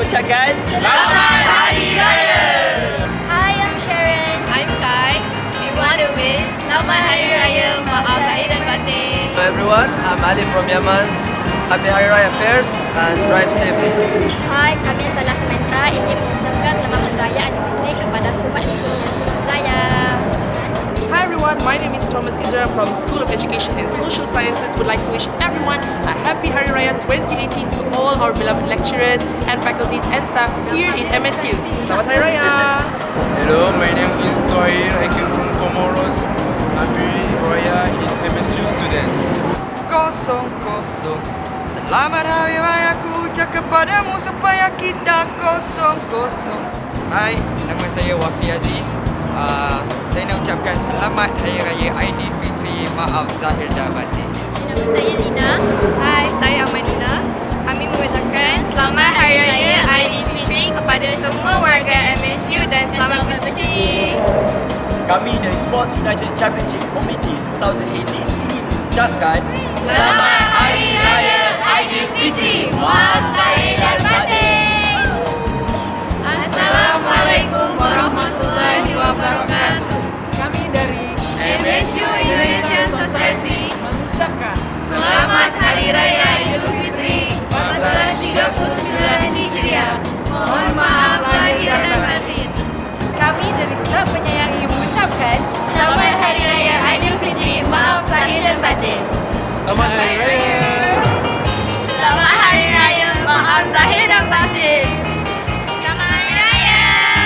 mengucapkan Selamat Hari Raya. Hi, I'm Sharon. I'm Kai. We want to wish Selamat Hari Raya, maaf lahir dan batin. Hello everyone, I'm Ali from Yemen. Happy Hari Raya first and drive safely. Hai, kami telah Samantha ingin mengucapkan Selamat Hari Raya Aidilfitri kepada semua MSUrians. Selamat Raya. Hi everyone, my name is Heartiest from School of Education and Social Sciences. Would like to wish everyone a Happy Hari Raya 2018 to all our beloved lecturers and faculties and staff here in MSU. Selamat Hari Raya! Hello, my name is Tohir. I came from Comoros. Happy Raya in MSU students. Kosong. Selamat Hari Raya ku ucap kepadamu supaya kita kosong. Hai, nama saya Wafi Aziz. Saya nak ucapkan Selamat Hari Raya Aidilfitri, maaf zahir dan batin. Nama saya Lina. Hai, saya Amanina. Kami mengucapkan Selamat Hari Raya Aidilfitri kepada semua warga MSU dan selamat bercuti. Kami dari Sports United Championship Committee 2018 ingin mengucapkan Selamat Hari Raya Aidilfitri, maaf zahir dan batin. Assalamualaikum warahmatullahi wabarakatuh. Kami dari MSUrians Society mengucapkan Selamat Hari Raya Aidilfitri 1439 Hijriah. Mohon maaf lahir dan batin. kami dari Klub Penyayangi mengucapkan Selamat Hari Raya Aidilfitri, maaf zahir dan batin. Selamat Hari Raya. Selamat Hari Raya, maaf zahir dan batin. Selamat Hari Raya.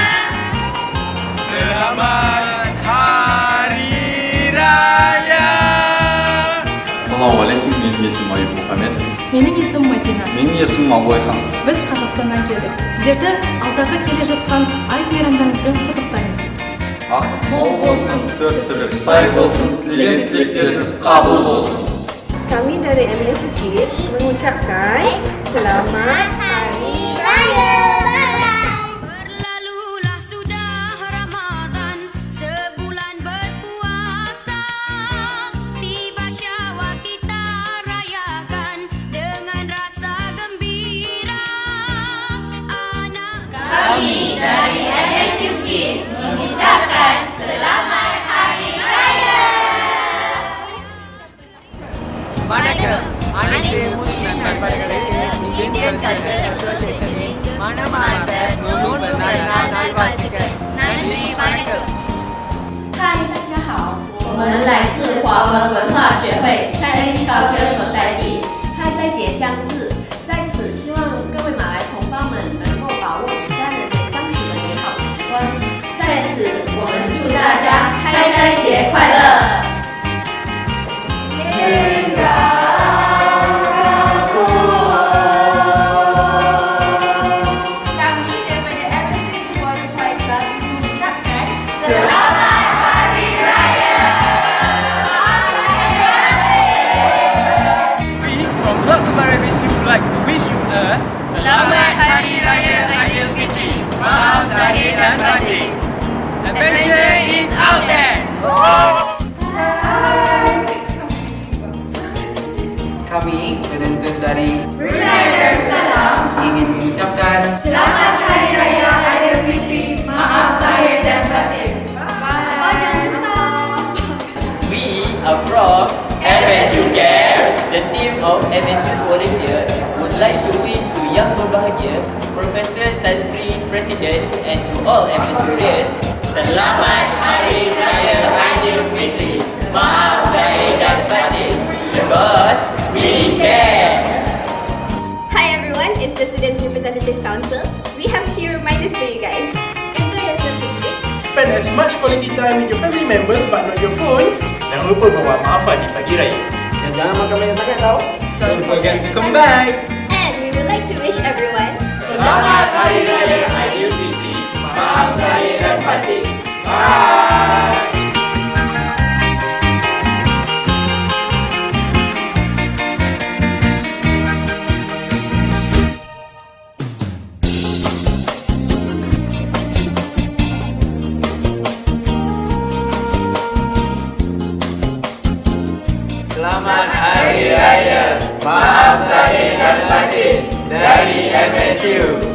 Selamat Hari Raya. Assalamualaikum, men есімім Мұхаммед. Менің есімім Мадина. Менің есімім Абылайхан. Біз Қазақстаннан келдік. Сіздерді алдағы келе жатқан айт мейрамдарыңызбен құттықтаймыз. Ақ мол болсын, төрт түлік сай болсын, тілеген тілектеріңіз қабыл болсын. Kami dari MSUrians mengucapkan Selamat Hari Raya. Berlalulah sudah Ramadan, sebulan berpuasa. Tiba Syawal kita rayakan dengan rasa gembira. Kami dari MSUrians mengucapkan Selamat Hari Raya. Manakah anak Muslim dan Bangladesh Indian Cultural Association ini mana-mana mengumpul benar-benar nalwatikan. Nandri Manakah. 嗨，大家好，我们来自华文文化学会 Chinese Cultural Society。开斋节将至，在此希望各位马来同胞们能够把握与家人们相处的美好时光。在此，我们祝大家开斋节快乐！ Kami daripada MSUrians mengucapkan Selamat Hari Raya. We from Club Kembar MSU would like to wish you a Selamat Hari Raya Aidilfitri, maaf zahir dan batin. Adventure is out there. Kami penonton dari Brunei Darussalam ingin mengucapkan Selamat Hari Raya Aidilfitri, maaf zahir dan batin. We are from MSU Cares. The team of MSU's volunteer would like to wish to Yang Berbahagia, Professor Tan Sri Presiden, and to all MSUrians Selamat Hari Raya Aidilfitri, maaf zahir dan batin. Because we care. Hi everyone, it's the Students Representative Council. We have a few reminders for you guys. Enjoy your school break. Spend as much quality time with your family members but not your phones. Jangan lupa bawa maafan di pagi raya. Dan jangan makan banyak sangat tau. Don't forget to come back. And we would like to wish everyone Selamat Hari Raya Aidilfitri. Maaf zahir dan batin. Bye. Selamat Hari Raya, maaf zahir dan batin dari MSU.